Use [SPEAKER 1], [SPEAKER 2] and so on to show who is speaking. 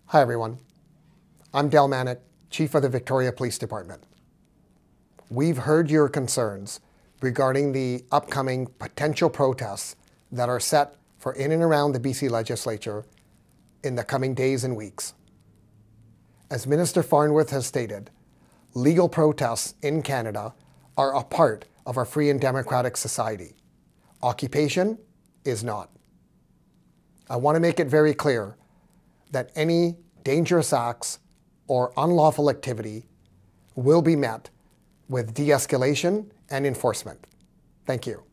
[SPEAKER 1] Hi everyone, I'm Manak, Chief of the Victoria Police Department. We've heard your concerns regarding the upcoming potential protests that are set for in and around the BC Legislature in the coming days and weeks. As Minister Farnworth has stated, legal protests in Canada are a part of our free and democratic society. Occupation is not. I want to make it very clear that any dangerous acts or unlawful activity will be met with de-escalation and enforcement. Thank you.